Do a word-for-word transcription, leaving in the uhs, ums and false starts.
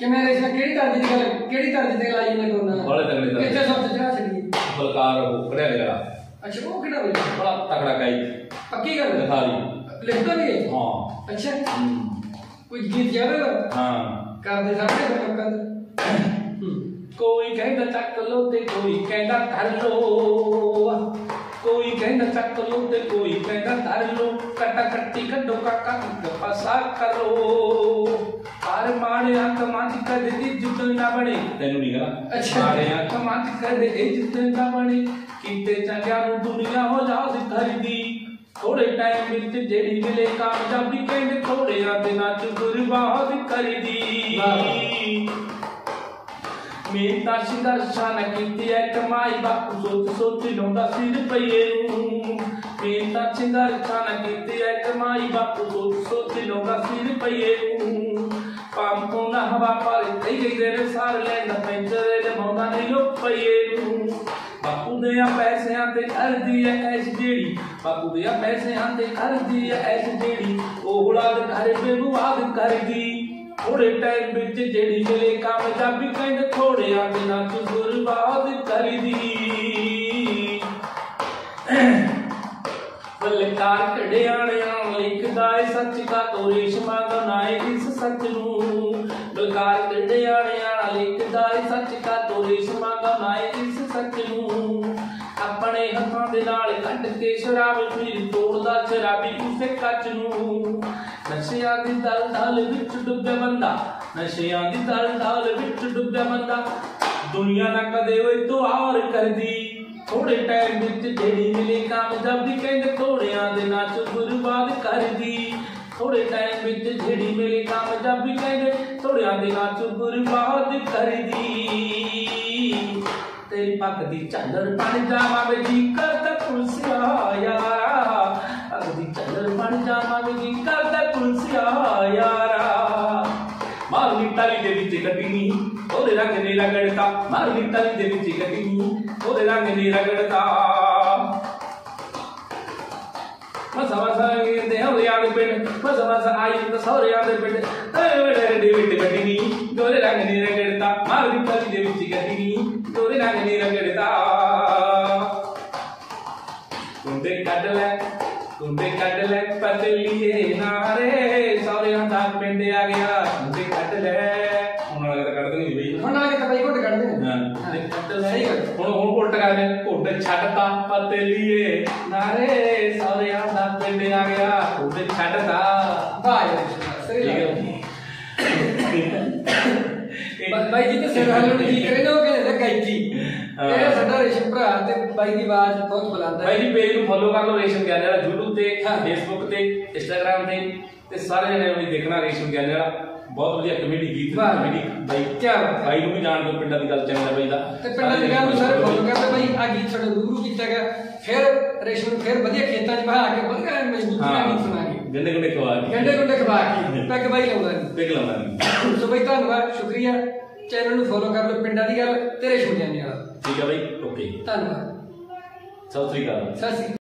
ਕਿਵੇਂ ਰੇਸ਼ਮਾ ਕਿਹੜੀ ਤਰ੍ਹਾਂ ਦੀ ਗੱਲ ਕਿਹੜੀ ਤਰ੍ਹਾਂ ਦੀ ਲਾਈ ਨੇ ਕੋਨਾ ਬੜੇ ਤਗੜੇ ਤਗੜੇ ਕਿੱਥੇ ਸਭ ਚੜਾ ਛੱਡੀ ਬਲਕਾਰ ਉਹ ਕੜਿਆ ਗਿਆ ਅੱਛਾ ਉਹ ਕਿਹੜਾ ਵੇ ਬੜਾ ਤਗੜਾ ਗਾਈ ਪੱਕੀ ਗੱਲ ਦਿਖਾ ਲਈ ਲਿਖਦਾ ਵੀ ਹੈ ਹਾਂ ਅੱਛਾ ਕੋਈ ਗੀਤ ਜਾਵੇਗਾ ਹਾਂ ਕਰਦੇ ਸਾਹਮਣੇ ਲੋਕਾਂ ਦੇ ਕੋਈ ਕਹਿੰਦਾ ਚੱਕ ਲੋ ਤੇ ਕੋਈ ਕਹਿੰਦਾ ਕਰ ਲੋ ਕੋਈ ਕਹਿੰਦਾ ਚੱਕ ਲੋ ਤੇ ਕੋਈ ਕਹਿੰਦਾ ਕਰ ਲੋ ਕੱਟਾ ਕੱਟੀ ਕੱਢੋ ਕਾਕਾ ਪਸਾ ਕਰੋ ਪਰ ਮਾੜੇ ਅੱਖ ਮੰਝ ਕਦੇ ਇੱਜ਼ਤ ਨਾ ਬਣੇ ਤੈਨੂੰ ਨਹੀਂ ਕਹਣਾ ਮਾੜੇ ਅੱਖ ਮੰਝ ਕਦੇ ਇੱਜ਼ਤ ਨਾ ਬਣੇ ਕੀਤੇ ਚੰਗਿਆਂ ਨੂੰ ਦੁਨੀਆ ਹੋ ਜਾਦੀ ਖਰੀਦੀ ਥੋੜੇ ਟਾਈਮ ਵਿੱਚ ਜਿਹੜੀ ਮਿਲੇ ਕਾਮਯਾਬੀ ਕਹਿੰਦੇ ਥੋੜਿਆਂ ਦਿਨਾਂ ਚ ਬਰਬਾਦ ਕਰੀਦੀ ਮੇਰਾ ਸੰਘਰਸ਼ਾਂ ਨਾ ਕੀਤੀ ਐ ਕਮਾਈ ਬਾਪੂ ਸੋਚ ਸੋਚ ਲਾਉਂਦਾ ਸੀ ਰੁਪਈਏ ਨੂੰ ਮੇਰਾ ਸੰਘਰਸ਼ਾਂ ਨਾ ਕੀਤੀ ਐ ਕਮਾਈ ਬਾਪੂ ਸੋਚ ਸੋਚ ਲਾਉਂਦਾ ਸੀ ਰੁਪਈਏ ਨੂੰ ਪੰਪੋਂ ਨਾ ਹਵਾ ਪਾਰੇ ਕਈ ਗਈ ਦੇ ਸਾਰ ਲੈਂਦਾ ਪੈਂਚਰੇ ਲਮਾਉਂਦਾ ਨਹੀਂ ਰੁਪਈਏ ਨੂੰ ਬਾਪੂ ਦੇ ਆ ਪੈਸਿਆਂ ਤੇ ਕਰਦੀ ਐ ਐਸ ਜਿਹੜੀ ਬਾਪੂ ਦੇ ਆ ਪੈਸਿਆਂ ਤੇ ਕਰਦੀ ਐ ਐਸ ਜਿਹੜੀ ਉਹ ਔਲਾਦ ਘਰੇ ਬੇਬੁਆਦ ਕਰਦੀ ਥੋੜੇ ਟਾਈਮ ਵਿੱਚ ਜਿਹੜੀ ਮਿਲੇ ਕਾਮਯਾਬੀ ਕਹਿੰਦੇ ਥੋੜਿਆਂ ਦਿਨਾਂ ਚ ਬਰਬਾਦ ਕਰਦੀ ਬਲਕਾਰ ਘੜਿਆਣਿਆਂ ਲਿਖਦਾ ਏ ਸੱਚ ਦਾ ਤੋ ਰੇਸ਼ਮਾ ਗਨਾਏ ਇਸ ਸੱਚ ਨੂੰ ਬਲਕਾਰ ਘੜਿਆਣਿਆਂ ਲਿਖਦਾ ਏ ਸੱਚ ਦਾ ਤੋ ਰੇਸ਼ਮਾ ਗਨਾਏ ਇਸ ਸੱਚ ਨੂੰ ਆਪਣੇ ਹੱਥਾਂ ਦੇ ਨਾਲ ਕੱਢ ਕੇ ਸ਼ਰਾਬ ਪੀਰ ਤੋੜਦਾ ਸ਼ਰਾਬੀ ਉਸੇ ਕੱਚ ਨੂੰ ਨਸ਼ਿਆਂ ਦੀ ਦਲਦਲ ਵਿੱਚ ਡੁੱਬਿਆ ਬੰਦਾ ਨਸ਼ਿਆਂ ਦੀ ਦਲਦਲ ਵਿੱਚ ਡੁੱਬਿਆ ਬੰਦਾ ਦੁਨੀਆ ਨਾ ਕਦੇ ਹੋਏ ਦੁਆਰ ਕਰਦੀ ਥੋੜੇ ਟਾਈਮ ਵਿੱਚ ਜਿਹੜੀ ਮਿਲੇ ਕਾਮਯਾਬੀ ਕਹਿੰਦੇ ਥੋੜਿਆਂ ਦਿਨਾਂ ਚ ਬਰਬਾਦ ਕਰਦੀ ਥੋੜੇ ਟਾਈਮ ਵਿੱਚ ਜਿਹੜੀ ਮਿਲੇ ਕਾਮਯਾਬੀ ਕਹਿੰਦੇ ਥੋੜਿਆਂ ਦਿਨਾਂ ਚ ਬਰਬਾਦ ਕਰਦੀ ਤੇਰੀ ਪੱਗ ਦੀ ਝਾਲਰ ਬਣ ਜਾਵਾਂ ਵੇ ਜੀ ਕਰਦਾ ਪੁਲਸਿਆ ਯਾਰਾ ਪੱਗ ਦੀ ਝਾਲਰ ਬਣ ਜਾਵਾਂ ਵੇ ਜੀ ਕਰਦਾ ਪੁਲਸਿਆ ਯਾਰਾ ਮਾਰਨੀ ਟਾਲੀ ਦੇ ਵਿੱਚ ਗੱਡੀ ਨੀ ਉਹਦੇ ਰੰਗ ਨੇ ਰਗੜਤਾ ਮਾਰਨੀ ਟਾਲੀ ਦੇ ਵਿੱਚ ਗੱਡੀ ਨੀ ਉਹਦੇ ਰੰਗ ਨੇ ਰਗੜਤਾ ਮਸਾ ਮਸਾ ਦੇ ਹੋਰਿਆਂ ਦੇ ਪਿੰਡ ਮਸਾ ਮਸਾ ਆਈ ਤੇ ਸਹੁਰਿਆਂ ਦੇ ਪਿੰਡ ਤੇ ਵੇੜੇ ਦੇ ਵਿੱਚ ਗੱਡੀ ਨੀ ਉਹਦੇ ਰੰਗ ਨੇ ਰਗੜਤਾ ਮਾਰਨੀ ਟਾਲੀ ਦੇ ਵਿੱਚ ਗੱਡੀ ਨੀ ਉਹਦੇ ਰੰਗ ਨੇ ਰਗੜਤਾ ਕੁੰਡੇ ਕੱਢ ਲੈ ਕੁੰਡੇ ਕੱਢ ਲੈ ਪਤਲੀਏ ਨਾਰੇ ਸਹੁਰਿਆਂ ਦਾ ਪਿੰਡ ਆ ਗਿਆ ਕੁੰਡੇ ਕੱਢ ਲੈ ਹੁਣ ਵਾਲੇ ਤਾਂ ਕੱਢਦੇ ਨਹੀਂ ਬਈ ਹੁਣ ਵਾਲੇ ਤਾਂ ਬਈ ਘੁੱਟ ਕੱਢਦੇ ਨੇ ਹਾਂ ਕੱਢ ਲੈ ਹੁਣ ਹੁਣ ਉਲਟ ਕਰਦੇ ਘੁੱਟ ਛੱਡਤਾ ਪਤਲੀਏ ਨਾਰੇ ਸਹੁਰਿਆਂ ਦਾ ਪਿੰਡ ਆ ਗਿਆ ਕੁੰਡੇ ਛੱਡਤਾ ਵਾਹ ਯਾਰ ਸਹੀ ਲੱਗਾ ਬਾਈ ਜੀ ਤੇ ਸਿਰ ਹਲਣ ਦੀ ਕਰੇ ਨਾ ਉਹ ਕਹਿੰਦੇ ਗਾਇਕੀ ਇਹ ਸਾਡਾ ਰੇਸ਼ਮ ਭਰਾ ਤੇ ਬਾਈ ਦੀ ਆਵਾਜ਼ ਬਹੁਤ ਬੁਲੰਦ ਹੈ ਬਾਈ ਜੀ ਪੇਜ ਨੂੰ ਫੋਲੋ ਕਰ ਲਓ ਰੇਸ਼ਮ ਗਿਆਨੀ ਵਾਲਾ YouTube ਤੇ Facebook ਤੇ Instagram ਤੇ ਤੇ ਸਾਰੇ ਜਣੇ ਵੀ ਦੇਖਣਾ ਰੇਸ਼ਮ ਗਿਆਨੀ ਵਾਲਾ ਬਹੁਤ ਵਧੀਆ ਕਮੇਡੀ ਗੀਤ ਕਮੇਡੀ ਬਾਈ ਕੀ ਬਾਈ ਨੂੰ ਵੀ ਜਾਣ ਦੋ ਪਿੰਡਾਂ ਦੀ ਗੱਲ ਚੰਗਾ ਬਾਈ ਦਾ ਤੇ ਪਿੰਡਾਂ ਦੀ ਗੱਲ ਨੂੰ ਸਾਰੇ ਫੋਲੋ ਕਰਦੇ ਬਾਈ ਆ ਗੀਤ ਸਾਡਾ ਰੂਬਰੂ ਕੀਤਾ ਗਿਆ ਫਿਰ ਰੇਸ਼ਮ ਨੂੰ ਫਿਰ ਵਧੀਆ ਖੇਤਾਂ 'ਚ ਬਹਾ ਕੇ ਵਧੀਆ ਮਜ਼ਬੂਤੀ ਨਾਲ ਗੀਤ ਸੁਣਾਗੇ ਗੰਡੇ ਗੁੰਡੇ ਖਵਾ ਕੇ ਗੰਡੇ ਗੁੰਡੇ ਖਵਾ ਕੇ ਪੈਗ ਬਾਈ ਲਾਉਂਦਾ ਨਹੀਂ ਪੈਗ ਲਾਉਂਦਾ ਨਹੀਂ ਸੋ ਬਾਈ ਧੰਨਵਾਦ ਸ਼ੁਕਰੀਆ ਚੈਨਲ ਨੂੰ ਫੋਲੋ ਕਰ ਲਓ ਪਿੰਡਾਂ ਦੀ ਗੱਲ ਤੇ ਰੇਸ਼ਮ ਗਿਆਨੀ ਵਾਲਾ ਠੀਕ ਹੈ ਬਾਈ ਓਕੇ ਧੰਨਵਾਦ ਸਤਿ ਸ੍ਰੀ ਅਕਾਲ ਸਤਿ ਸ੍ਰੀ ਅਕਾਲ।